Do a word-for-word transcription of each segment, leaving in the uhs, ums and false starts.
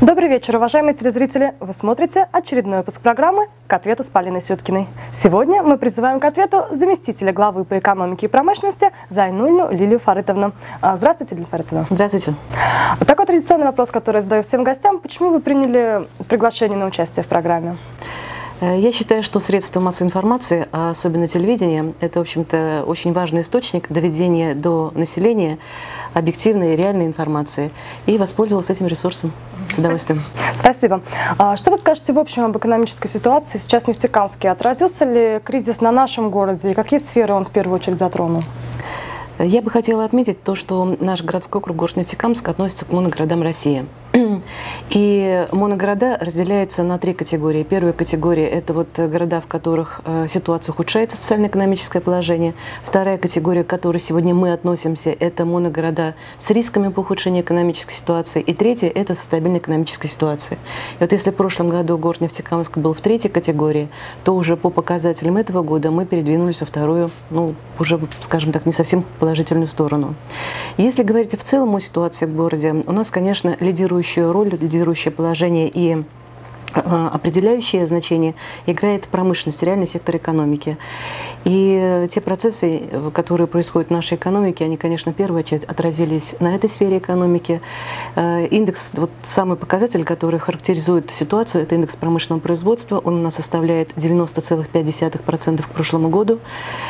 Добрый вечер, уважаемые телезрители! Вы смотрите очередной выпуск программы «К ответу» с Полиной Сюткиной. Сегодня мы призываем к ответу заместителя главы по экономике и промышленности Зайнуллину Лилию Фарытовну. Здравствуйте, Лилия Фарытовна. Здравствуйте. Такой традиционный вопрос, который я задаю всем гостям. Почему вы приняли приглашение на участие в программе? Я считаю, что средства массовой информации, особенно телевидение, это, в общем-то, очень важный источник доведения до населения объективной и реальной информации. И воспользовалась этим ресурсом с удовольствием. Спасибо. Что вы скажете в общем об экономической ситуации сейчас в Нефтекамске? Отразился ли кризис на нашем городе и какие сферы он в первую очередь затронул? Я бы хотела отметить то, что наш городской округ Город-Нефтекамск относится к моногородам России. И моногорода разделяются на три категории. Первая категория – это вот города, в которых ситуация ухудшается, социально-экономическое положение. Вторая категория, к которой сегодня мы относимся, это моногорода с рисками по ухудшению экономической ситуации. И третья – это со стабильной экономической ситуацией. И вот если в прошлом году город Нефтекамск был в третьей категории, то уже по показателям этого года мы передвинулись во вторую, ну, уже, скажем так, не совсем положительную сторону. Если говорить в целом о ситуации в городе, у нас, конечно, лидирующая роль, лидирующее положение и определяющее значение играет промышленность, реальный сектор экономики. И те процессы, которые происходят в нашей экономике, они, конечно, в первую очередь отразились на этой сфере экономики. Индекс, вот самый показатель, который характеризует ситуацию, это индекс промышленного производства. Он у нас составляет девяносто целых пять десятых процента к прошлому году.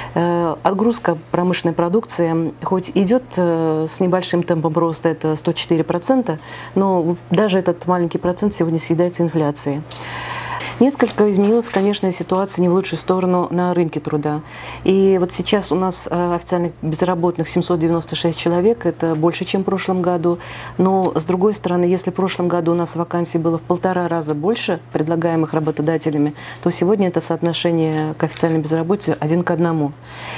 Отгрузка промышленной продукции хоть идет с небольшим темпом роста, это сто четыре процента, но даже этот маленький процент сегодня съедается инфляцией. Несколько изменилась, конечно, ситуация не в лучшую сторону на рынке труда. И вот сейчас у нас официальных безработных семьсот девяносто шесть человек, это больше, чем в прошлом году. Но, с другой стороны, если в прошлом году у нас вакансий было в полтора раза больше, предлагаемых работодателями, то сегодня это соотношение к официальной безработице один к одному.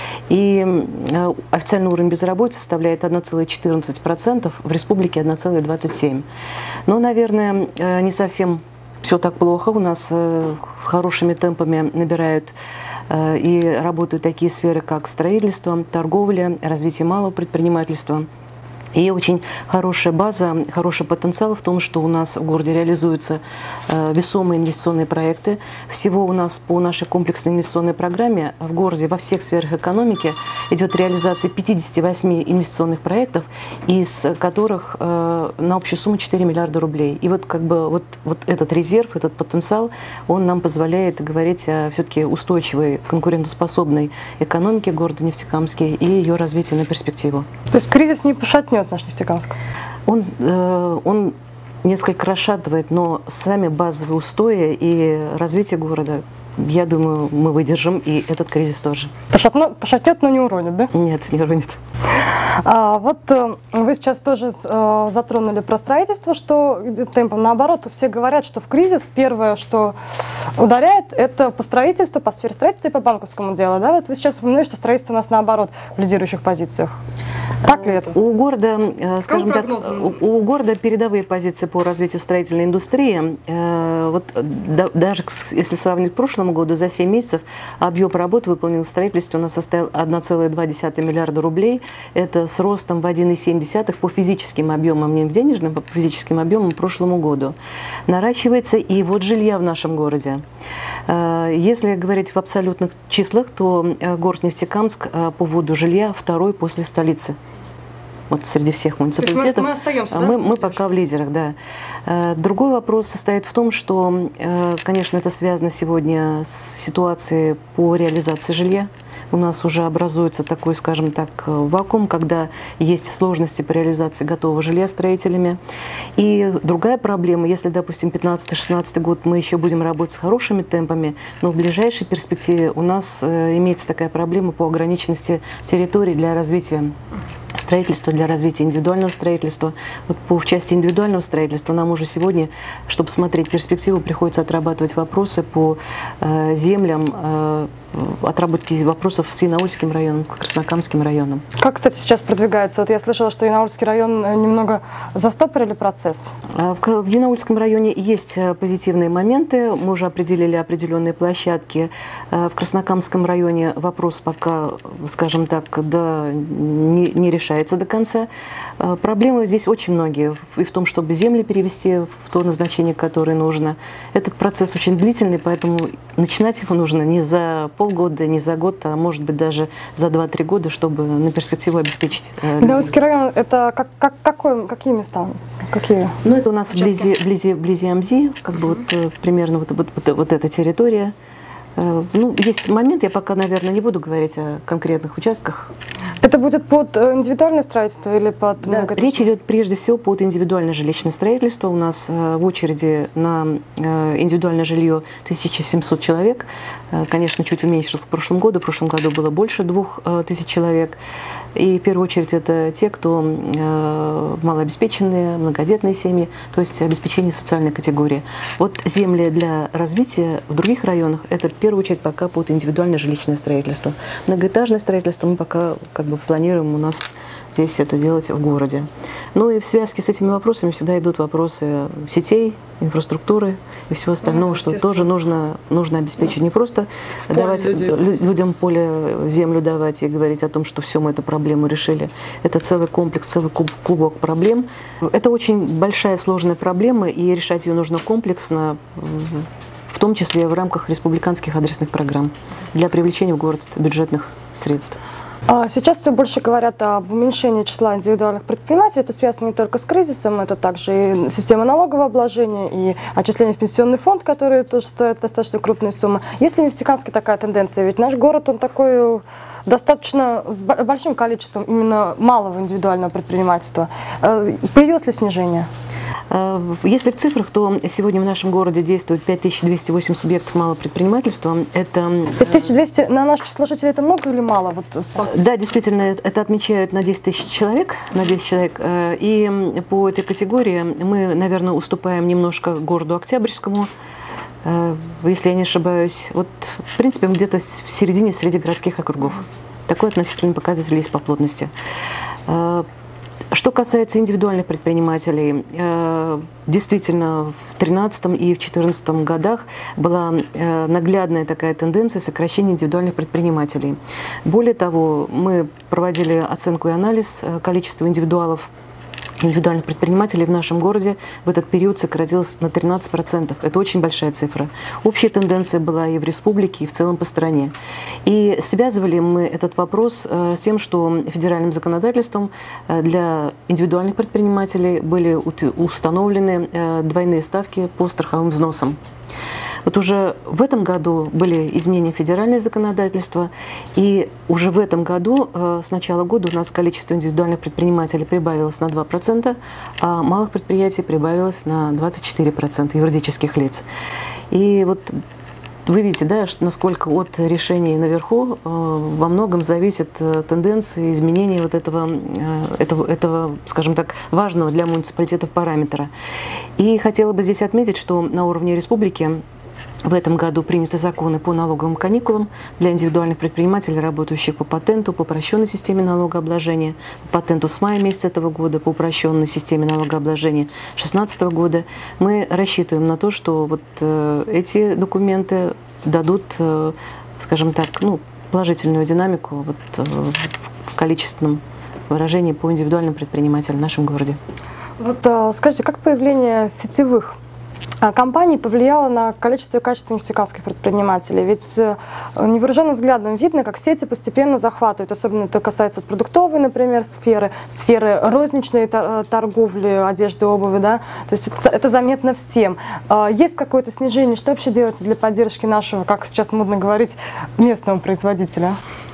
И официальный уровень безработицы составляет одна целая четырнадцать сотых процента, в республике одна целая двадцать семь сотых процента. Но, наверное, не совсем все так плохо. У нас э, хорошими темпами набирают э, и работают такие сферы, как строительство, торговля, развитие малого предпринимательства. И очень хорошая база, хороший потенциал в том, что у нас в городе реализуются э, весомые инвестиционные проекты. Всего у нас по нашей комплексной инвестиционной программе в городе во всех сферах экономики идет реализация пятидесяти восьми инвестиционных проектов, из которых э, на общую сумму четыре миллиарда рублей. И вот как бы вот, вот этот резерв, этот потенциал, он нам позволяет говорить о все-таки устойчивой, конкурентоспособной экономике города Нефтекамске и ее развитии на перспективу. То есть кризис не пошатнет наш Нефтекамск? Он, э, он несколько расшатывает, но сами базовые устои и развитие города, я думаю, мы выдержим, и этот кризис тоже. Пошатно, пошатнет, но не уронит, да? Нет, не уронит. А, вот э, вы сейчас тоже э, затронули про строительство, что идет темпом. Наоборот, все говорят, что в кризис первое, что ударяет, это по строительству, по сфере строительства и по банковскому делу. Да? Вот вы сейчас упомянули, что строительство у нас наоборот в лидирующих позициях. Так ли это? У города, скажем так, у, у города передовые позиции по развитию строительной индустрии. Э, вот, да, даже если сравнить с прошлым году, за семь месяцев объем работ, выполненных в строительстве, у нас составил одна целая две десятых миллиарда рублей. Это с ростом в один целых семь десятых по физическим объемам, не в денежным, а по физическим объемам прошлому году. Наращивается и вот жилья в нашем городе. Если говорить в абсолютных числах, то город Нефтекамск по поводу жилья второй после столицы. Вот среди всех муниципалитетов. Мы, остаемся, да? мы, мы пока в лидерах, да. Другой вопрос состоит в том, что, конечно, это связано сегодня с ситуацией по реализации жилья. У нас уже образуется такой, скажем так, вакуум, когда есть сложности по реализации готового жилья строителями. И другая проблема, если, допустим, пятнадцатый-шестнадцатый год мы еще будем работать с хорошими темпами, но в ближайшей перспективе у нас имеется такая проблема по ограниченности территорий для развития строительства, для развития индивидуального строительства. Вот по в части индивидуального строительства нам уже сегодня, чтобы смотреть перспективу, приходится отрабатывать вопросы по э, землям, э, отработки вопросов с Янаульским районом, с Краснокамским районом. Как, кстати, сейчас продвигается? Вот я слышала, что Янаульский район немного застопорили процесс. В Янаульском районе есть позитивные моменты. Мы уже определили определенные площадки. В Краснокамском районе вопрос пока, скажем так, да, не, не решается до конца. Проблемы здесь очень многие. И в том, чтобы земли перевести в то назначение, которое нужно. Этот процесс очень длительный, поэтому начинать его нужно не за полгода, не за год, а может быть даже за два-три года, чтобы на перспективу обеспечить. Янаульский район – это как, как, какой, какие места? Какие? Ну, это у нас вблизи, вблизи, вблизи Амзи, как бы вот примерно вот, вот, вот, вот эта территория. Ну, есть момент, я пока, наверное, не буду говорить о конкретных участках. Это будет под индивидуальное строительство или под... Да, речь идет прежде всего под индивидуальное жилищное строительство. У нас в очереди на индивидуальное жилье тысяча семьсот человек. Конечно, чуть уменьшилось в прошлом году. В прошлом году было больше двух тысяч человек. И в первую очередь это те, кто малообеспеченные, многодетные семьи, то есть обеспечение социальной категории. Вот земли для развития в других районах – это в первую очередь пока под индивидуальное жилищное строительство. Многоэтажное строительство мы пока как бы планируем у нас здесь это делать в городе. Ну и в связке с этими вопросами всегда идут вопросы сетей, инфраструктуры и всего остального, ну, что тоже нужно, нужно обеспечить. Не просто давать людей. людям поле, землю давать и говорить о том, что все, мы эту проблему решили. Это целый комплекс, целый клубок проблем. Это очень большая сложная проблема, и решать ее нужно комплексно, в том числе в рамках республиканских адресных программ для привлечения в город бюджетных средств. Сейчас все больше говорят об уменьшении числа индивидуальных предпринимателей. Это связано не только с кризисом, это также и система налогового обложения, и отчисления в пенсионный фонд, которые тоже стоят достаточно крупные суммы. Есть ли в Нефтекамске такая тенденция? Ведь наш город, он такой достаточно с большим количеством именно малого индивидуального предпринимательства. Появилось ли снижение? Если в цифрах, то сегодня в нашем городе действует пять тысяч двести восемь субъектов малого предпринимательства. Это... пять тысяч двести на наши число жителей это много или мало? Вот... Да, действительно, это отмечают на десять тысяч человек, на десять человек. И по этой категории мы, наверное, уступаем немножко городу Октябрьскому, если я не ошибаюсь. Вот, в принципе, мы где-то в середине среди городских округов. Такой относительный показатель есть по плотности. Что касается индивидуальных предпринимателей, действительно, в две тысячи тринадцатом и в две тысячи четырнадцатом годах была наглядная такая тенденция сокращения индивидуальных предпринимателей. Более того, мы проводили оценку и анализ количества индивидуалов, индивидуальных предпринимателей в нашем городе в этот период сократилось на тринадцать процентов. Это очень большая цифра. Общая тенденция была и в республике, и в целом по стране. И связывали мы этот вопрос с тем, что федеральным законодательством для индивидуальных предпринимателей были установлены двойные ставки по страховым взносам. Вот уже в этом году были изменения в федеральное законодательство, и уже в этом году, с начала года, у нас количество индивидуальных предпринимателей прибавилось на два процента, а малых предприятий прибавилось на двадцать четыре процента юридических лиц. И вот вы видите, да, насколько от решений наверху во многом зависит тенденция изменения вот этого, этого, этого, скажем так, важного для муниципалитетов параметра. И хотела бы здесь отметить, что на уровне республики в этом году приняты законы по налоговым каникулам для индивидуальных предпринимателей, работающих по патенту, по упрощенной системе налогообложения, по патенту с мая месяца этого года, по упрощенной системе налогообложения две тысячи шестнадцатого года. Мы рассчитываем на то, что вот э, эти документы дадут, э, скажем так, ну, положительную динамику вот, э, в количественном выражении по индивидуальным предпринимателям в нашем городе. Вот э, скажите, как появление сетевых компаний повлияло на количество и качество нефтекамских предпринимателей? Ведь невооруженным взглядом видно, как сети постепенно захватывают, особенно это касается продуктовой, например, сферы, сферы розничной торговли, одежды, обуви, да? То есть это, это заметно всем. Есть какое-то снижение? Что вообще делается для поддержки нашего, как сейчас модно говорить, местного производителя?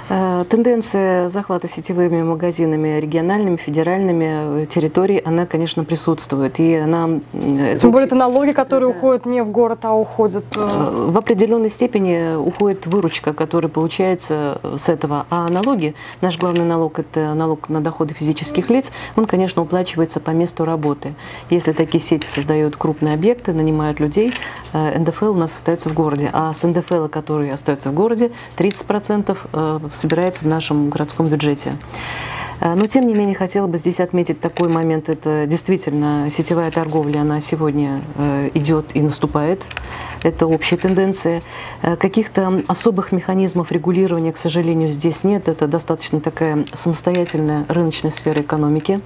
Тенденция захвата сетевыми магазинами, региональными, федеральными территорий, она, конечно, присутствует. И она, Тем более это налоги, которые да. уходят не в город, а уходят... В определенной степени уходит выручка, которая получается с этого. А налоги, наш главный налог, это налог на доходы физических лиц, он, конечно, уплачивается по месту работы. Если такие сети создают крупные объекты, нанимают людей, эн дэ эф эл у нас остается в городе. А с эн дэ эф эл, который остается в городе, тридцать процентов собирается в нашем городском бюджете. Но, тем не менее, хотела бы здесь отметить такой момент. Это действительно сетевая торговля, она сегодня идет и наступает. Это общая тенденция. Каких-то особых механизмов регулирования, к сожалению, здесь нет. Это достаточно такая самостоятельная рыночная сфера экономики.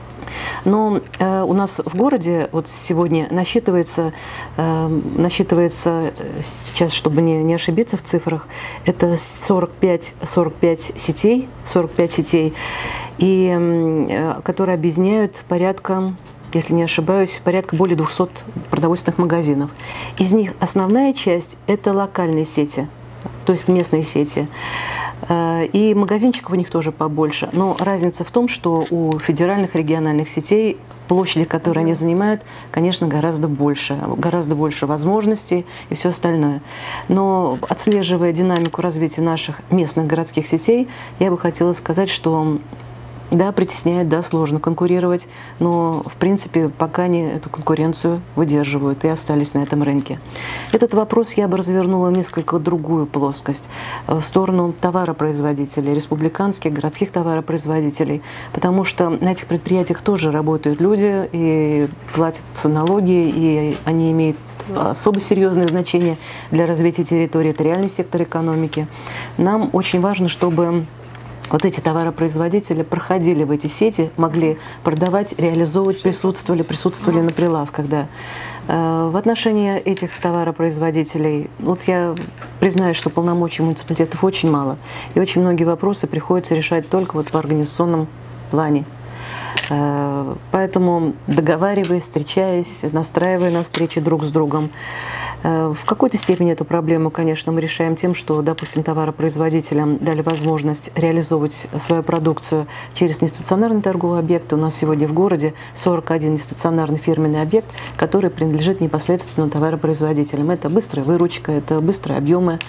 Но э, у нас в городе вот сегодня насчитывается, э, насчитывается сейчас, чтобы не, не ошибиться в цифрах, это сорок пять, сорок пять сетей, сорок пять сетей, и, э, которые объединяют порядка, если не ошибаюсь, порядка более двухсот продовольственных магазинов. Из них основная часть – это локальные сети, то есть местные сети. И магазинчиков у них тоже побольше. Но разница в том, что у федеральных региональных сетей площади, которые они занимают, конечно, гораздо больше. Гораздо больше возможностей и все остальное. Но отслеживая динамику развития наших местных городских сетей, я бы хотела сказать, что да, притесняет, да, сложно конкурировать, но, в принципе, пока они эту конкуренцию выдерживают и остались на этом рынке. Этот вопрос я бы развернула в несколько другую плоскость, в сторону товаропроизводителей, республиканских, городских товаропроизводителей, потому что на этих предприятиях тоже работают люди и платятся налоги, и они имеют особо серьезное значение для развития территории, это реальный сектор экономики. Нам очень важно, чтобы вот эти товаропроизводители проходили в эти сети, могли продавать, реализовывать, присутствовали, присутствовали на прилавках. Да. В отношении этих товаропроизводителей, вот я признаю, что полномочий муниципалитетов очень мало, и очень многие вопросы приходится решать только вот в организационном плане. Поэтому, договариваясь, встречаясь, настраивая на встречи друг с другом, в какой-то степени эту проблему, конечно, мы решаем тем, что, допустим, товаропроизводителям дали возможность реализовывать свою продукцию через нестационарный торговый объект. У нас сегодня в городе сорок один нестационарный фирменный объект, который принадлежит непосредственно товаропроизводителям. Это быстрая выручка, это быстрые объемы.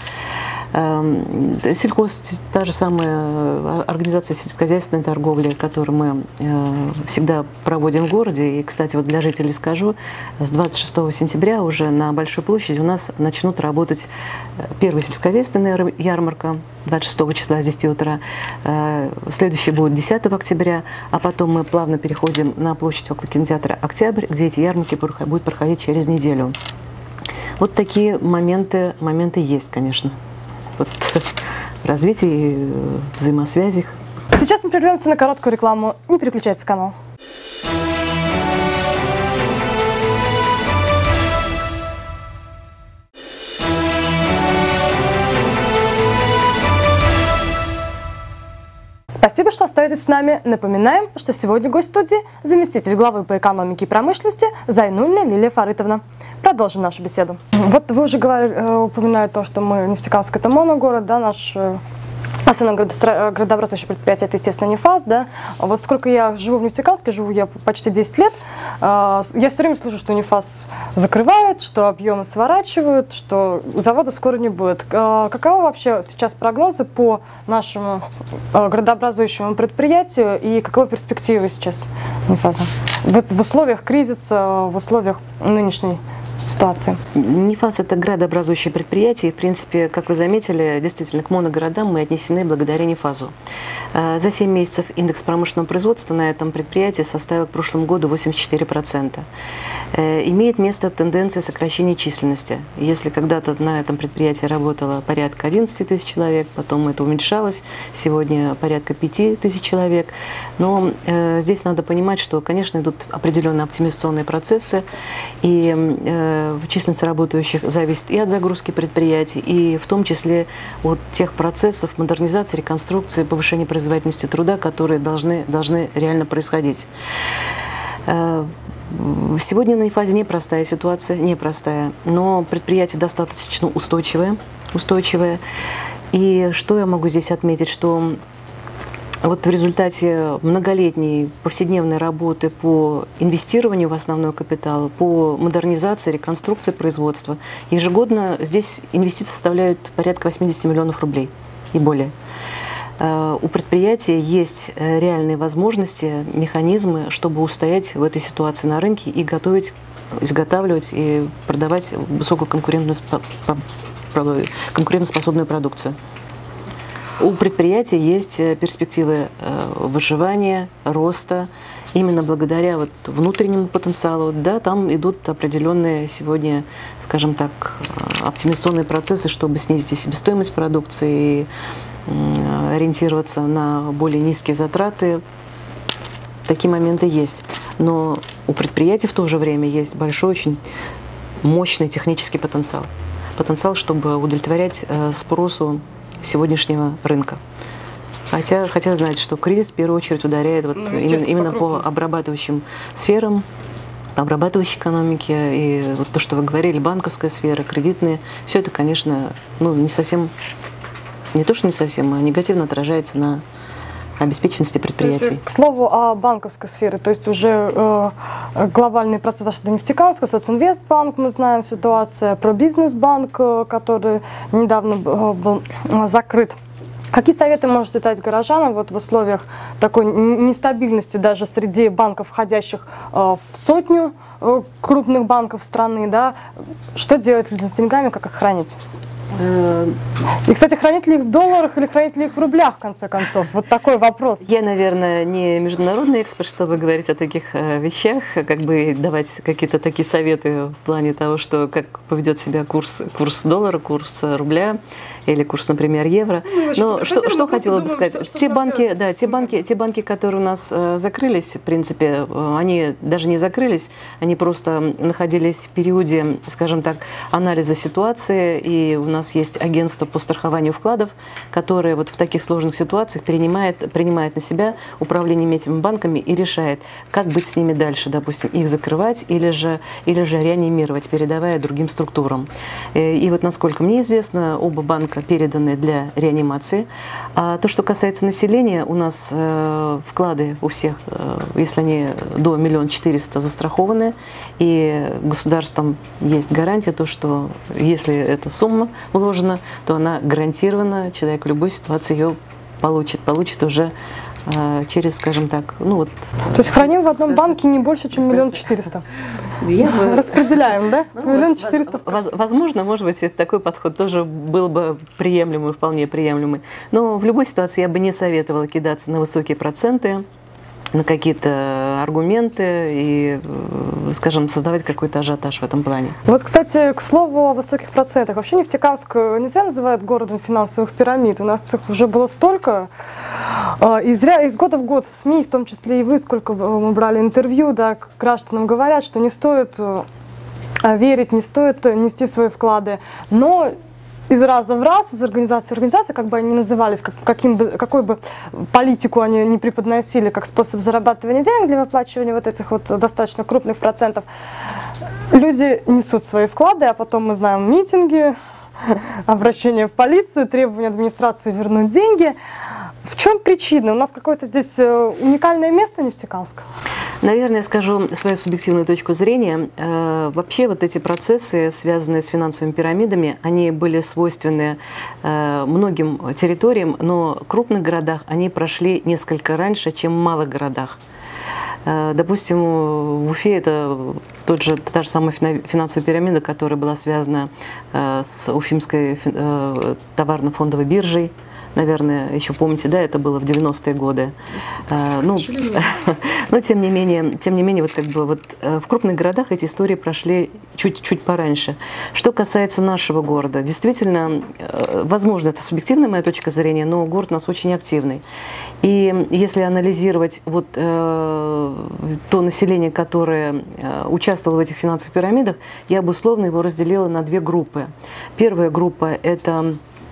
Сельхоз, та же самая организация сельскохозяйственной торговли, которую мы всегда проводим в городе. И, кстати, вот для жителей скажу, с двадцать шестого сентября уже на Большой площади у нас начнут работать первая сельскохозяйственная ярмарка двадцать шестого числа с десяти утра. Следующий будет десятого октября, а потом мы плавно переходим на площадь около кинотеатра «Октябрь», где эти ярмарки будут проходить через неделю. Вот такие моменты, моменты есть, конечно. Вот, развитие взаимосвязи. Сейчас мы прервемся на короткую рекламу. Не переключайтесь канал. Спасибо, что остаетесь с нами. Напоминаем, что сегодня гость студии – заместитель главы по экономике и промышленности Зайнуллина Лилия Фарытовна. Продолжим нашу беседу. Вот вы уже говорили, упоминали то, что мы Нефтекамск – это моногород, да, наш основное градообразующее предприятие – это, естественно, НИФАС. Да. Вот сколько я живу в Нефтекамске, живу я почти десять лет, я все время слышу, что НИФАС закрывают, что объемы сворачивают, что завода скоро не будет. Каковы вообще сейчас прогнозы по нашему градообразующему предприятию и каковы перспективы сейчас НИФАСа в, в условиях кризиса, в условиях нынешней ситуации? НИФАС – это градообразующее предприятие. В принципе, как вы заметили, действительно, к моногородам мы отнесены благодаря НИФАСу. За семь месяцев индекс промышленного производства на этом предприятии составил к прошлому году восемьдесят четыре процента. Имеет место тенденция сокращения численности. Если когда-то на этом предприятии работало порядка одиннадцати тысяч человек, потом это уменьшалось, сегодня порядка пяти тысяч человек. Но э, здесь надо понимать, что, конечно, идут определенные оптимизационные процессы, и э, численность работающих зависит и от загрузки предприятий, и в том числе от тех процессов модернизации, реконструкции, повышения производительности труда, которые должны, должны реально происходить. Сегодня на НИФАСе непростая ситуация, непростая, но предприятие достаточно устойчивое, устойчивое. И что я могу здесь отметить, что вот в результате многолетней повседневной работы по инвестированию в основной капитал, по модернизации, реконструкции производства, ежегодно здесь инвестиции составляют порядка восьмидесяти миллионов рублей и более. У предприятия есть реальные возможности, механизмы, чтобы устоять в этой ситуации на рынке и готовить, изготавливать и продавать высокую конкурентную, конкурентоспособную продукцию. У предприятия есть перспективы выживания, роста, именно благодаря вот внутреннему потенциалу. Да, там идут определенные сегодня, скажем так, оптимизационные процессы, чтобы снизить себестоимость продукции и ориентироваться на более низкие затраты. Такие моменты есть. Но у предприятий в то же время есть большой, очень мощный технический потенциал. Потенциал, чтобы удовлетворять спросу сегодняшнего рынка. Хотя, хотя знать, что кризис в первую очередь ударяет вот ну, именно, именно по, по обрабатывающим сферам, по обрабатывающей экономике. И вот то, что вы говорили, банковская сфера, кредитные, все это, конечно, ну, не совсем, не то, что не совсем, а негативно отражается на обеспеченности предприятий. К слову о банковской сфере, то есть уже э, глобальный процесс дошли до Нефтекамска, Социнвестбанк, мы знаем ситуация, про Бизнесбанк, который недавно был закрыт. Какие советы можете дать горожанам вот в условиях такой нестабильности даже среди банков, входящих э, в сотню э, крупных банков страны, да? Что делать людям с деньгами, как их хранить? И, кстати, хранить ли их в долларах или хранить ли их в рублях, в конце концов? Вот такой вопрос. Я, наверное, не международный эксперт, чтобы говорить о таких вещах, как бы давать какие-то такие советы в плане того, что как поведет себя курс, курс доллара, курс рубля или курс, например, евро. Ну, Но что, что хотела бы сказать? Что, что те банки, да, те банки, те банки, которые у нас закрылись, в принципе, они даже не закрылись, они просто находились в периоде, скажем так, анализа ситуации, и у нас есть агентство по страхованию вкладов, которое вот в таких сложных ситуациях принимает, принимает на себя управление этими банками и решает, как быть с ними дальше, допустим, их закрывать или же, или же реанимировать, передавая другим структурам. И вот, насколько мне известно, оба банка переданы для реанимации. А то, что касается населения, у нас э, вклады у всех, э, если они до миллиона четыреста, застрахованы, и государством есть гарантия, то, что если эта сумма вложена, то она гарантированно, человек в любой ситуации ее получит, получит уже э, через, скажем так, ну вот... То есть храним в одном банке не больше, чем миллион четыреста? Распределяем, да? Миллион четыреста. Возможно, может быть, такой подход тоже был бы приемлемый, вполне приемлемый. Но в любой ситуации я бы не советовала кидаться на высокие проценты, на какие-то аргументы и, скажем, создавать какой-то ажиотаж в этом плане. Вот, кстати, к слову о высоких процентах. Вообще Нефтекамск нельзя называют городом финансовых пирамид. У нас их уже было столько. И зря из года в год в СМИ, в том числе и вы, сколько мы брали интервью, да, гражданам говорят, что не стоит верить, не стоит нести свои вклады. Но из раза в раз, из организации в организацию, как бы они назывались, как, каким бы, какой бы политику они не преподносили, как способ зарабатывания денег для выплачивания вот этих вот достаточно крупных процентов, люди несут свои вклады, а потом мы знаем митинги, обращение в полицию, требования администрации вернуть деньги. В чем причина? У нас какое-то здесь уникальное место Нефтекамска? Наверное, я скажу свою субъективную точку зрения. Вообще вот эти процессы, связанные с финансовыми пирамидами, они были свойственны многим территориям, но в крупных городах они прошли несколько раньше, чем в малых городах. Допустим, в Уфе это тот же, та же самая финансовая пирамида, которая была связана с Уфимской товарно-фондовой биржей. Наверное, еще помните, да, это было в девяностые годы. А, ну, но тем не менее, тем не менее, вот как бы вот в крупных городах эти истории прошли чуть-чуть пораньше. Что касается нашего города, действительно, возможно, это субъективная моя точка зрения, но город у нас очень активный. И если анализировать вот э, то население, которое э, участвовало в этих финансовых пирамидах, я бы условно его разделила на две группы. Первая группа – это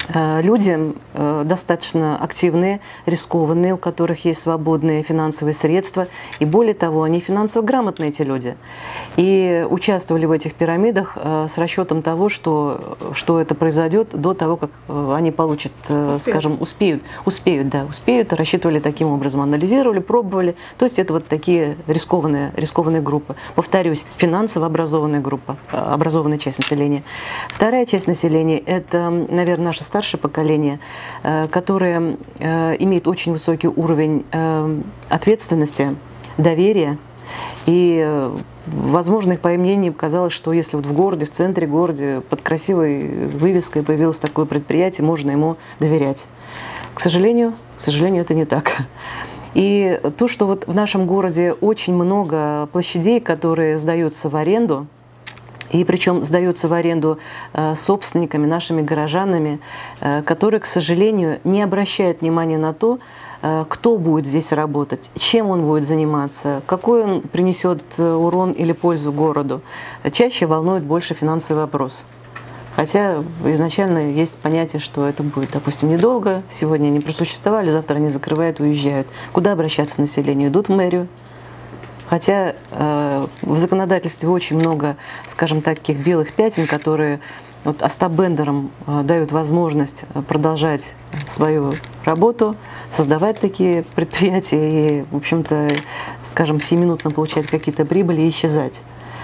люди достаточно активные, рискованные, у которых есть свободные финансовые средства. И более того, они финансово грамотные, эти люди. И участвовали в этих пирамидах с расчетом того, что, что это произойдет до того, как они получат, успеют. скажем, успеют, успеют, да, успеют, рассчитывали таким образом, анализировали, пробовали. То есть это вот такие рискованные, рискованные группы. Повторюсь, финансово образованная группа, образованная часть населения. Вторая часть населения – это, наверное, наше старшее поколение, которое имеет очень высокий уровень ответственности, доверия. И, возможно, их, по их мнению, казалось, что если вот в городе, в центре города, под красивой вывеской появилось такое предприятие, можно ему доверять. К сожалению, к сожалению, это не так. И то, что вот в нашем городе очень много площадей, которые сдаются в аренду, и причем сдаются в аренду э, собственниками, нашими горожанами, э, которые, к сожалению, не обращают внимания на то, э, кто будет здесь работать, чем он будет заниматься, какой он принесет урон или пользу городу. Чаще волнует больше финансовый вопрос. Хотя изначально есть понятие, что это будет, допустим, недолго. Сегодня они просуществовали, завтра они закрывают, уезжают. Куда обращаться населению? Идут в мэрию. Хотя э, в законодательстве очень много, скажем так, таких белых пятен, которые вот Остап Бендером э, дают возможность продолжать свою работу, создавать такие предприятия и, в общем-то, скажем, сиюминутно получать какие-то прибыли и исчезать.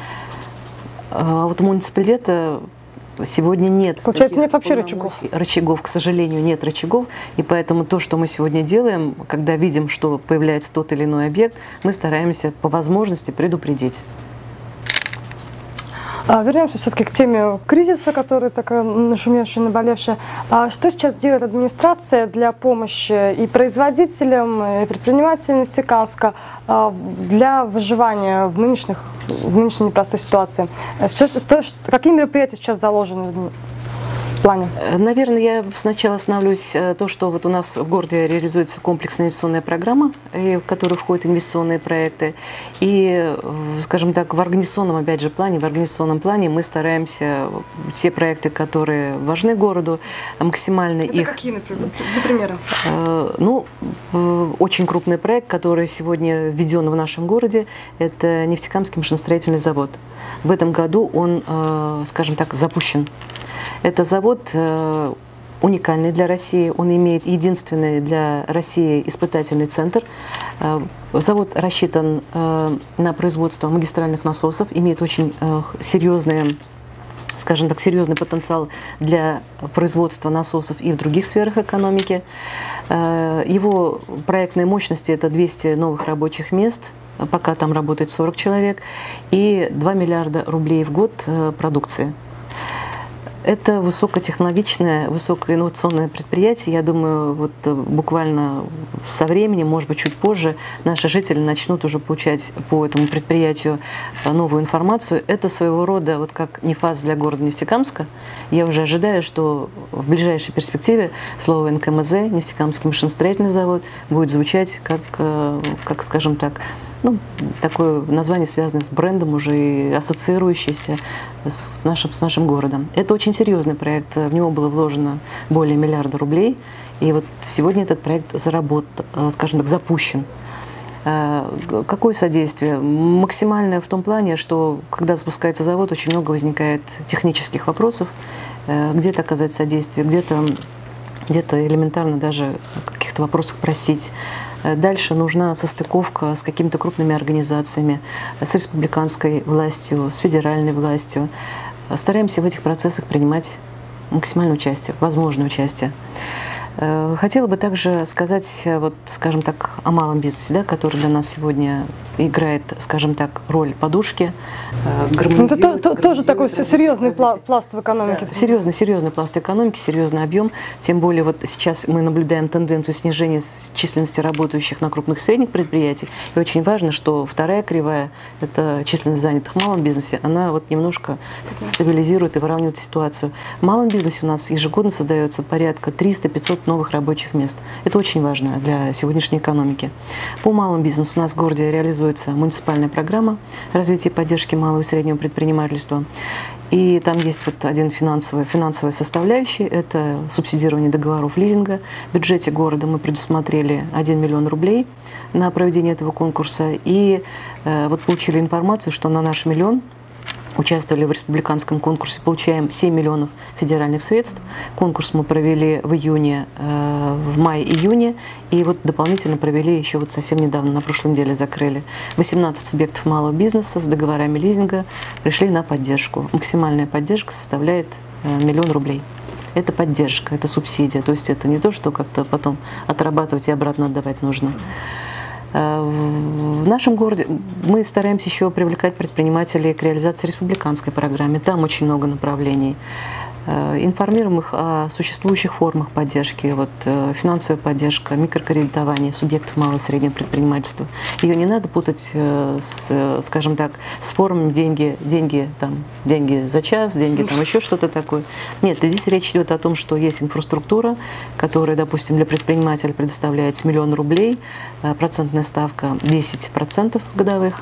А вот у муниципалитета сегодня нет. Получается, нет вообще рычагов. Рычагов, к сожалению, нет рычагов. И поэтому то, что мы сегодня делаем, когда видим, что появляется тот или иной объект, мы стараемся по возможности предупредить. Вернемся все-таки к теме кризиса, которая такая нашумевшая, наболевшая. Что сейчас делает администрация для помощи и производителям, и предпринимателям Нефтекамска для выживания в, нынешних, в нынешней непростой ситуации? Что, что, какие мероприятия сейчас заложены в плане? Наверное, я сначала остановлюсь то, что вот у нас в городе реализуется комплексная инвестиционная программа, в которую входят инвестиционные проекты. И, скажем так, в организационном, опять же, плане, в организационном плане мы стараемся все проекты, которые важны городу, максимально Это их... какие, например, для примера? Ну, очень крупный проект, который сегодня введен в нашем городе, это Нефтекамский машиностроительный завод. В этом году он, скажем так, запущен. Это завод э, уникальный для России, он имеет единственный для России испытательный центр. Э, завод рассчитан э, на производство магистральных насосов, имеет очень э, серьезные, скажем так, серьезный потенциал для производства насосов и в других сферах экономики. Э, его проектные мощности – это двести новых рабочих мест, пока там работает сорок человек, и два миллиарда рублей в год э, продукции. Это высокотехнологичное, высокоинновационное предприятие. Я думаю, вот буквально со временем, может быть, чуть позже, наши жители начнут уже получать по этому предприятию новую информацию. Это своего рода, вот как НИФАС для города Нефтекамска. Я уже ожидаю, что в ближайшей перспективе слово эн ка эм зэ, Нефтекамский машиностроительный завод, будет звучать как, как скажем так, ну, такое название, связанное с брендом, уже и ассоциирующееся с нашим, с нашим городом. Это очень серьезный проект, в него было вложено более миллиарда рублей, и вот сегодня этот проект заработан, скажем так, запущен. Какое содействие? Максимальное в том плане, что когда запускается завод, очень много возникает технических вопросов, где-то оказать содействие, где-то где-то элементарно даже о каких-то вопросах просить. Дальше нужна состыковка с какими-то крупными организациями, с республиканской властью, с федеральной властью. Стараемся в этих процессах принимать максимальное участие, возможное участие. Хотела бы также сказать, вот, скажем так, о малом бизнесе, да, который для нас сегодня играет, скажем так, роль подушки. Это то, то, тоже такой серьезный пла пласт в экономике. Да, серьезный, серьезный пласт экономики, серьезный объем. Тем более вот сейчас мы наблюдаем тенденцию снижения численности работающих на крупных и средних предприятиях. И очень важно, что вторая кривая, это численность занятых в малом бизнесе, она вот немножко стабилизирует и выравнивает ситуацию. В малом бизнесе у нас ежегодно создается порядка триста — пятьсот новых рабочих мест. Это очень важно для сегодняшней экономики. По малому бизнесу у нас в городе реализуется муниципальная программа развития и поддержки малого и среднего предпринимательства. И там есть вот один финансовый, финансовая составляющая, это субсидирование договоров лизинга. В бюджете города мы предусмотрели один миллион рублей на проведение этого конкурса. И э, вот получили информацию, что на наш миллион участвовали в республиканском конкурсе, получаем семь миллионов федеральных средств. Конкурс мы провели в июне, э, в мае-июне, и вот дополнительно провели еще вот совсем недавно, на прошлой неделе закрыли. восемнадцать субъектов малого бизнеса с договорами лизинга пришли на поддержку. Максимальная поддержка составляет э, миллион рублей. Это поддержка, это субсидия, то есть это не то, что как-то потом отрабатывать и обратно отдавать нужно. В нашем городе мы стараемся еще привлекать предпринимателей к реализации республиканской программы. Там очень много направлений. Информируем их о существующих формах поддержки, вот, финансовая поддержка, микрокредитование субъектов малого и среднего предпринимательства. Ее не надо путать с, скажем так, с формами деньги, деньги, там, деньги за час, деньги там еще что-то такое. Нет, здесь речь идет о том, что есть инфраструктура, которая, допустим, для предпринимателя предоставляется миллион рублей, процентная ставка десять процентов годовых,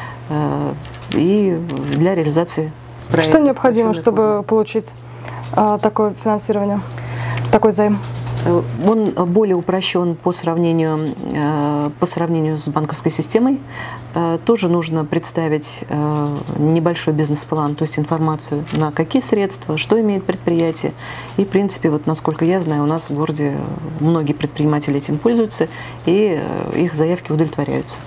и для реализации проекта. Что необходимо, чтобы формы. получить такое финансирование, такой займ? Он более упрощен по сравнению, по сравнению с банковской системой. Тоже нужно представить небольшой бизнес-план, то есть информацию, на какие средства, что имеет предприятие. И, в принципе, вот, насколько я знаю, у нас в городе многие предприниматели этим пользуются, и их заявки удовлетворяются.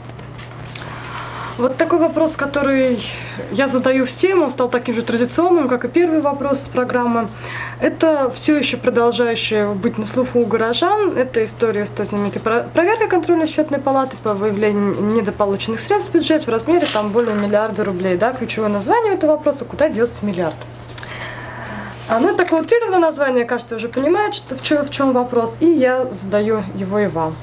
Вот такой вопрос, который я задаю всем, он стал таким же традиционным, как и первый вопрос с программы. Это все еще продолжающее быть на слуху у горожан. Это история с той знаменитой проверкой контрольно-счетной палаты по выявлению недополученных средств в бюджет в размере там более миллиарда рублей. Да? Ключевое название этого вопроса – куда делся миллиард? А, ну, это такое утрированное название, кажется, уже понимает, что в чем, в чем вопрос, и я задаю его и вам.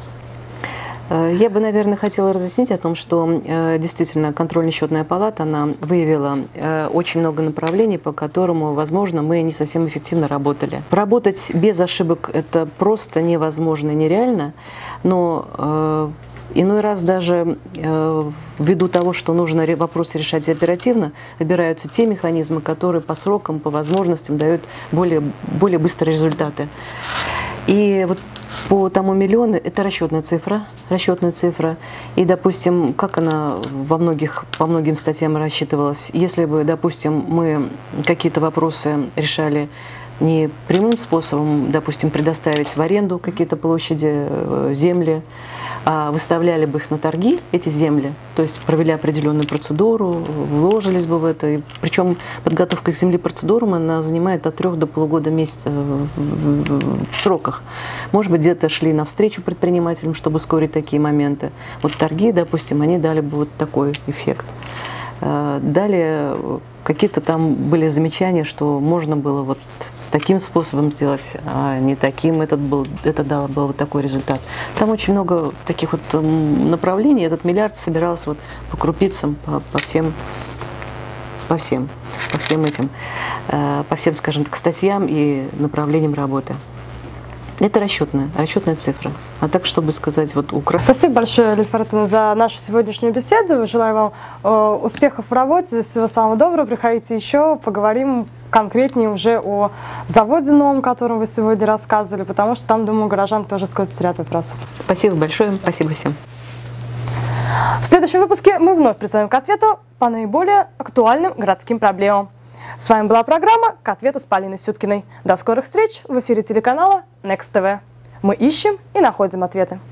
Я бы, наверное, хотела разъяснить о том, что э, действительно контрольно-счетная палата, она выявила э, очень много направлений, по которому, возможно, мы не совсем эффективно работали. Поработать без ошибок – это просто невозможно и нереально, но э, иной раз даже э, ввиду того, что нужно вопросы решать оперативно, выбираются те механизмы, которые по срокам, по возможностям дают более, более быстрые результаты. И вот по тому миллиону это расчетная цифра, расчетная цифра. И, допустим, как она во многих, по многим статьям рассчитывалась, если бы, допустим, мы какие-то вопросы решали не прямым способом, допустим, предоставить в аренду какие-то площади, земли, а выставляли бы их на торги, эти земли, то есть провели определенную процедуру, вложились бы в это. И причем подготовка к земли процедурам, она занимает от трех до полугода месяца в сроках. Может быть, где-то шли навстречу предпринимателям, чтобы ускорить такие моменты. Вот торги, допустим, они дали бы вот такой эффект. Далее какие-то там были замечания, что можно было вот таким способом сделать, а не таким, этот был, это дало бы вот такой результат. Там очень много таких вот направлений, этот миллиард собирался вот по крупицам, по, по всем, по всем, по всем этим, по всем, скажем так, статьям и направлениям работы. Это расчетная, расчетная цифра. А так, чтобы сказать, вот украсть. Спасибо большое, Лилия Фаратовна, за нашу сегодняшнюю беседу. Желаю вам э, успехов в работе, всего самого доброго. Приходите еще, поговорим конкретнее уже о заводе новом, о котором вы сегодня рассказывали, потому что там, думаю, горожан тоже скопится ряд вопросов. Спасибо большое, спасибо всем. В следующем выпуске мы вновь призовем к ответу по наиболее актуальным городским проблемам. С вами была программа «К ответу» с Полиной Сюткиной. До скорых встреч в эфире телеканала Next тэ вэ. Мы ищем и находим ответы.